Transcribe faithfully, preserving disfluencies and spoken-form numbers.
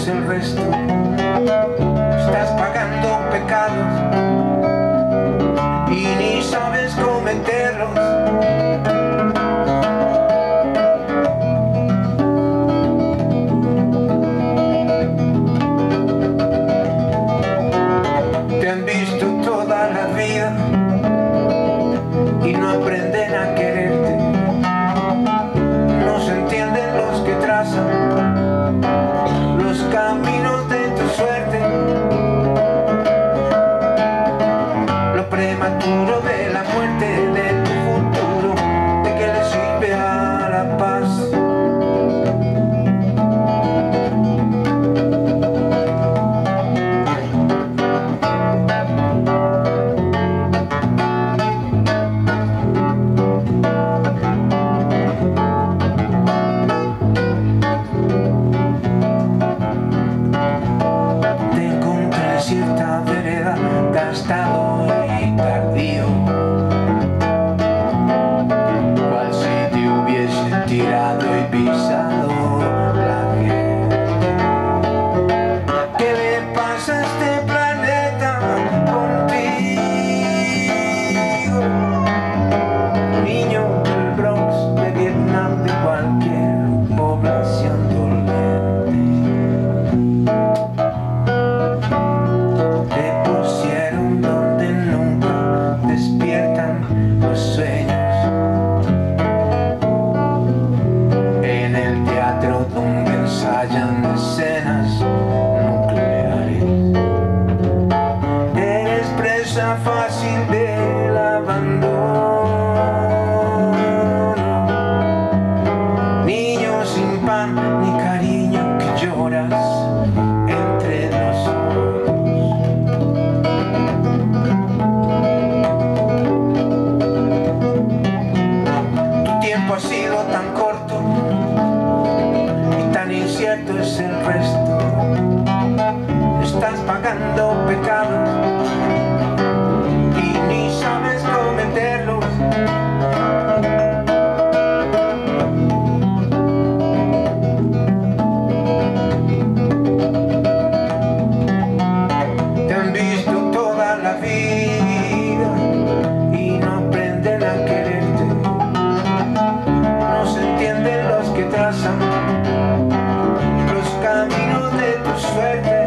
es el resto. Estás pagando pecados y ni sabes cometerlos. Te han visto toda la vida y no aprenden a quererte. No se entienden los que trazan los caminos de tu suerte. Lo prematuro de la muerte de tu futuro, ¿de qué le sirve a la paz? Cierta vereda, gastado y tardío, cual si te hubiesen tirado y pisado la gente. ¿Qué le pasa a este planeta contigo? Niño del Bronx, de Vietnam, de cualquier población dolente. Los sueños en el teatro donde ensayan escenas nucleares. Eres presa fácil del abandono, niño sin pan ni cariño que lloras entre nosotros. Ha sido tan corto y tan incierto es el resto. Estás pagando pecados y ni sabes cometerlos. Te han visto toda la vida y no aprenden a quererte. Trazan los caminos de tu suerte.